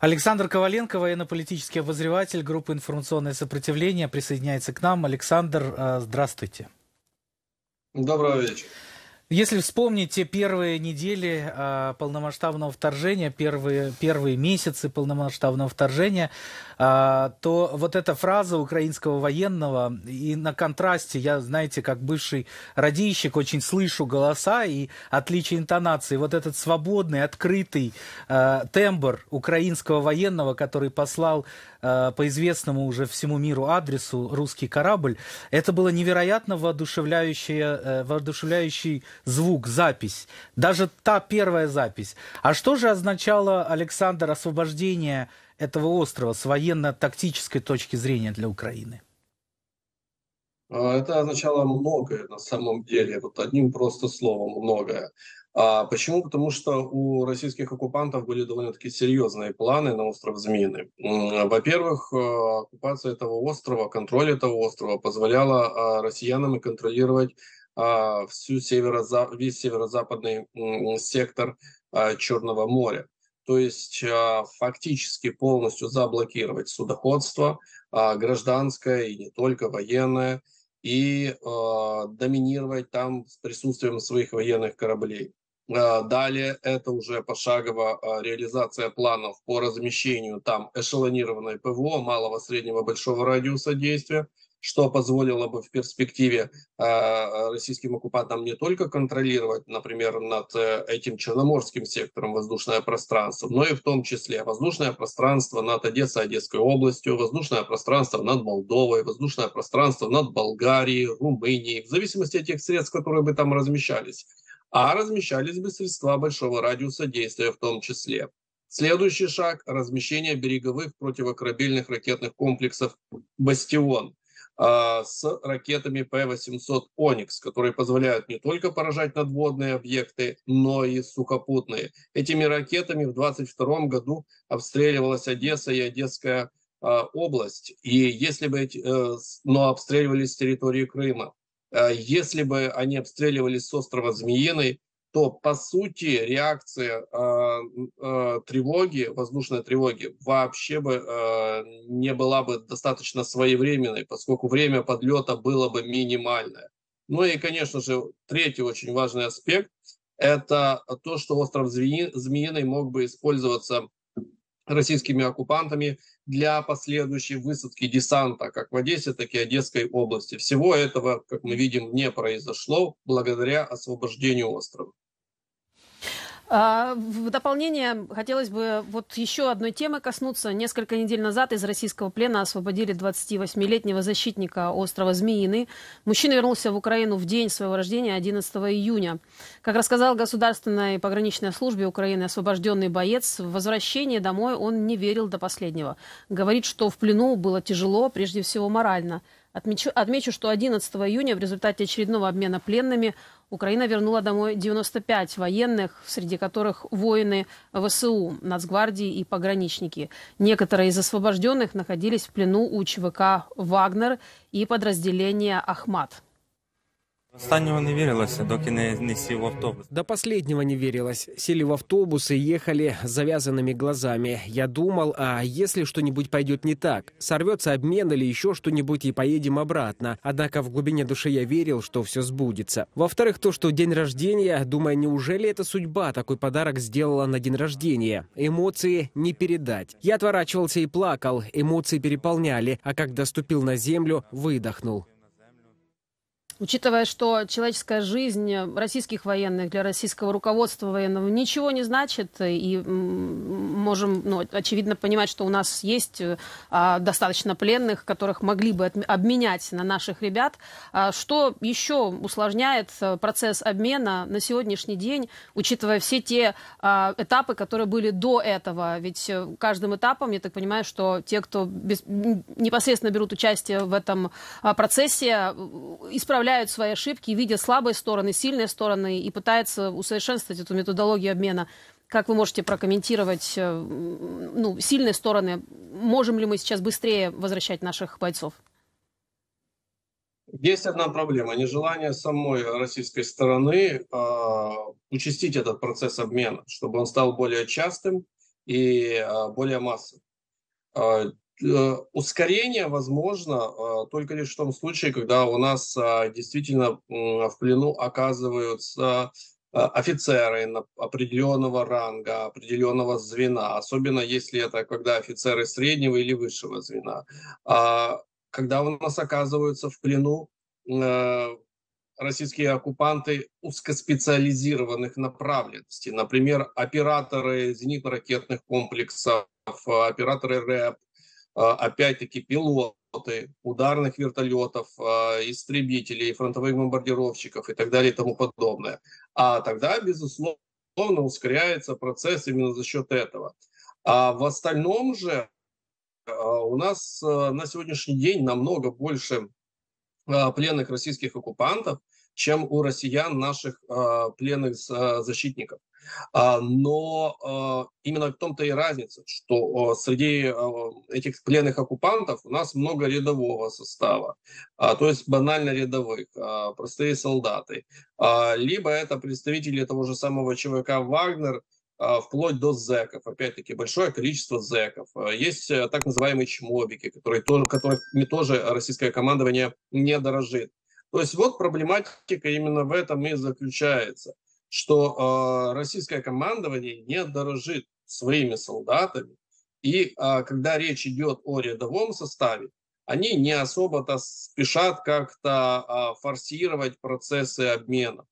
Александр Коваленко, военно-политический обозреватель группы «Информационное сопротивление», присоединяется к нам. Александр, здравствуйте. Доброго вечера. Если вспомнить те первые недели полномасштабного вторжения, первые месяцы полномасштабного вторжения, то вот эта фраза украинского военного, и на контрасте, я, знаете, как бывший радийщик, очень слышу голоса и отличие интонации. Вот этот свободный, открытый тембр украинского военного, который послал по известному уже всему миру адресу русский корабль, это было невероятно воодушевляющий звук, запись. Даже та первая запись. А что же означало, Александр, освобождение этого острова с военно-тактической точки зрения для Украины? Это означало многое на самом деле, вот одним просто словом многое. Почему? Потому что у российских оккупантов были довольно-таки серьезные планы на остров Змеиный. Во-первых, оккупация этого острова, контроль этого острова позволяла россиянам и контролировать весь северо-западный сектор Черного моря. То есть фактически полностью заблокировать судоходство, гражданское и не только военное, и доминировать там с присутствием своих военных кораблей. Далее это уже пошагово реализация планов по размещению там эшелонированной ПВО малого, среднего, большого радиуса действия, что позволило бы в перспективе российским оккупантам не только контролировать, например, над этим Черноморским сектором воздушное пространство, но и в том числе воздушное пространство над Одессой, Одесской областью, воздушное пространство над Молдовой, воздушное пространство над Болгарией, Румынией, в зависимости от тех средств, которые бы там размещались. А размещались бы средства большого радиуса действия в том числе. Следующий шаг – размещение береговых противокорабельных ракетных комплексов «Бастион» с ракетами П-800 «Оникс», которые позволяют не только поражать надводные объекты, но и сухопутные. Этими ракетами в 2022 году обстреливалась Одесса и Одесская область, и если бы но обстреливались с территории Крыма. Если бы они обстреливались с острова Змеиный, то, по сути, реакция тревоги, воздушной тревоги, вообще бы не была бы достаточно своевременной, поскольку время подлета было бы минимальное. Ну и, конечно же, третий очень важный аспект – это то, что остров Змеиный мог бы использоваться российскими оккупантами для последующей высадки десанта как в Одессе, так и Одесской области. Всего этого, как мы видим, не произошло благодаря освобождению острова. В дополнение хотелось бы вот еще одной темы коснуться. Несколько недель назад из российского плена освободили 28-летнего защитника острова Змеиный. Мужчина вернулся в Украину в день своего рождения, 11 июня. Как рассказал Государственной пограничной службе Украины освобожденный боец, в возвращении домой он не верил до последнего. Говорит, что в плену было тяжело, прежде всего морально. Отмечу, что 11 июня в результате очередного обмена пленными Украина вернула домой 95 военных, среди которых воины ВСУ, Нацгвардии и пограничники. Некоторые из освобожденных находились в плену у ЧВК «Вагнер» и подразделения «Ахмат». Останнього не верилось, доки не сел в автобус. До последнего не верилось. Сели в автобус и ехали с завязанными глазами. Я думал, а если что-нибудь пойдет не так? Сорвется обмен или еще что-нибудь и поедем обратно. Однако в глубине души я верил, что все сбудется. Во-вторых, то, что день рождения, думаю, неужели это судьба такой подарок сделала на день рождения? Эмоции не передать. Я отворачивался и плакал, эмоции переполняли, а когда ступил на землю, выдохнул. Учитывая, что человеческая жизнь российских военных для российского руководства военного ничего не значит, и можем, очевидно, понимать, что у нас есть достаточно пленных, которых могли бы обменять на наших ребят, что еще усложняет процесс обмена на сегодняшний день, учитывая все те этапы, которые были до этого. Ведь каждым этапом, я так понимаю, что те, кто непосредственно берут участие в этом процессе, исправляют свои ошибки, видят слабые стороны, сильные стороны и пытаются усовершенствовать эту методологию обмена. Как вы можете прокомментировать сильные стороны? Можем ли мы сейчас быстрее возвращать наших бойцов? Есть одна проблема – нежелание самой российской стороны участить этот процесс обмена, чтобы он стал более частым и более массовый. Ускорение возможно только лишь в том случае, когда у нас действительно в плену оказываются офицеры определенного ранга, определенного звена, особенно если это когда офицеры среднего или высшего звена. Когда у нас оказываются в плену российские оккупанты узкоспециализированных направленностей, например, операторы зенитно-ракетных комплексов, операторы РЭП, опять-таки пилоты ударных вертолетов, истребителей, фронтовых бомбардировщиков и так далее и тому подобное. А тогда, безусловно, ускоряется процесс именно за счет этого. А в остальном же у нас на сегодняшний день намного больше пленных российских оккупантов, чем у россиян наших пленных защитников. Но именно в том-то и разница, что среди этих пленных оккупантов у нас много рядового состава, то есть банально рядовых, простые солдаты. Либо это представители того же самого ЧВК «Вагнер», вплоть до зэков, опять-таки большое количество зэков. Есть так называемые чмобики, которыми тоже российское командование не дорожит. То есть вот проблематика именно в этом и заключается, что российское командование не дорожит своими солдатами, и когда речь идет о рядовом составе, они не особо-то спешат как-то форсировать процессы обмена.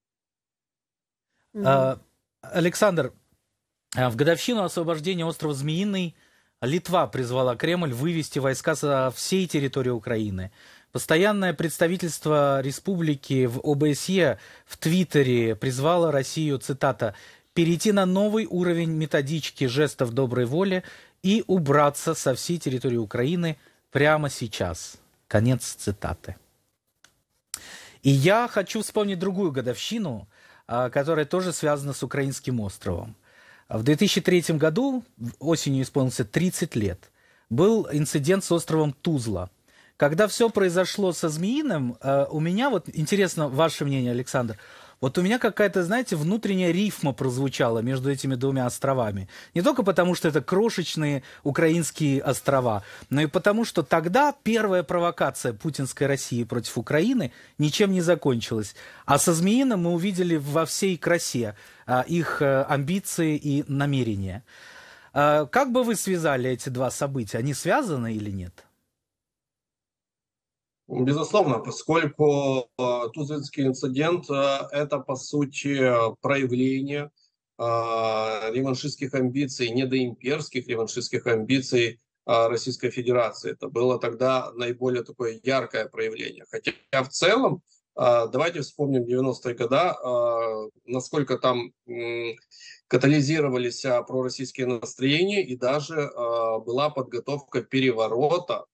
Александр, в годовщину освобождения острова Змеиный Литва призвала Кремль вывести войска со всей территории Украины. Постоянное представительство республики в ОБСЕ в Твиттере призвало Россию, цитата, «перейти на новый уровень методички жестов доброй воли и убраться со всей территории Украины прямо сейчас». Конец цитаты. И я хочу вспомнить другую годовщину, которая тоже связана с украинским островом. В 2003 году, осенью исполнился 30 лет, был инцидент с островом Тузла. Когда все произошло со Змеиным, у меня, вот интересно ваше мнение, Александр, вот у меня какая-то, знаете, внутренняя рифма прозвучала между этими двумя островами. Не только потому, что это крошечные украинские острова, но и потому, что тогда первая провокация путинской России против Украины ничем не закончилась. А со Змеиным мы увидели во всей красе их амбиции и намерения. Как бы вы связали эти два события? Они связаны или нет? Безусловно, поскольку Тузлинский инцидент – это, по сути, проявление реваншистских амбиций, недоимперских реваншистских амбиций Российской Федерации. Это было тогда наиболее такое яркое проявление. Хотя в целом, давайте вспомним 90-е годы, насколько там катализировались пророссийские настроения, и даже была подготовка переворота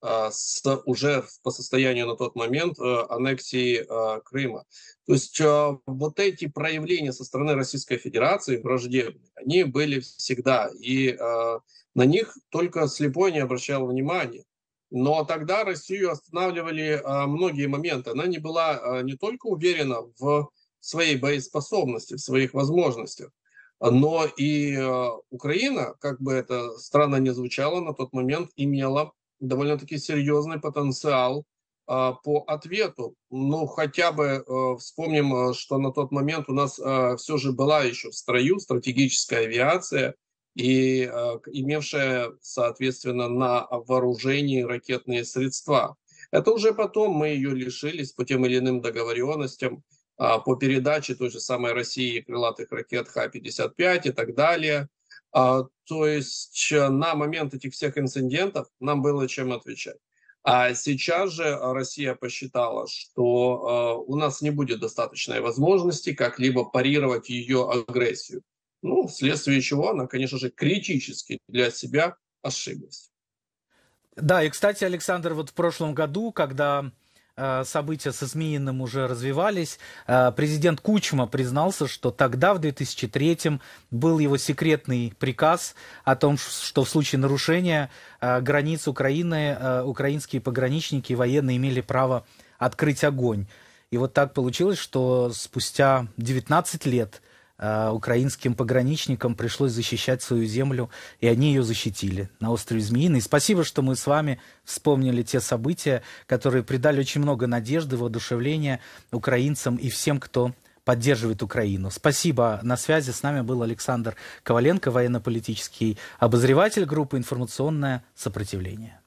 уже по состоянию на тот момент аннексии Крыма. То есть вот эти проявления со стороны Российской Федерации враждебные, они были всегда, и на них только слепой не обращал внимания. Но тогда Россию останавливали многие моменты. Она не была не только уверена в своей боеспособности, в своих возможностях, но и Украина, как бы это странно ни звучало, на тот момент имела довольно-таки серьезный потенциал по ответу. Ну, хотя бы вспомним, что на тот момент у нас все же была еще в строю стратегическая авиация, и имевшая, соответственно, на вооружении ракетные средства. Это уже потом мы ее лишились по тем или иным договоренностям, по передаче той же самой России крылатых ракет Х-55 и так далее. То есть на момент этих всех инцидентов нам было чем отвечать. А сейчас же Россия посчитала, что у нас не будет достаточной возможности как-либо парировать ее агрессию. Ну, вследствие чего она, конечно же, критически для себя ошиблась. Да, и, кстати, Александр, вот в прошлом году, когда события со Змеиным уже развивались, президент Кучма признался, что тогда, в 2003-м, был его секретный приказ о том, что в случае нарушения границ Украины украинские пограничники и военные имели право открыть огонь. И вот так получилось, что спустя 19 лет украинским пограничникам пришлось защищать свою землю, и они ее защитили на острове Змеиный. Спасибо, что мы с вами вспомнили те события, которые придали очень много надежды, воодушевления украинцам и всем, кто поддерживает Украину. Спасибо. На связи с нами был Александр Коваленко, военно-политический обозреватель группы «Информационное сопротивление».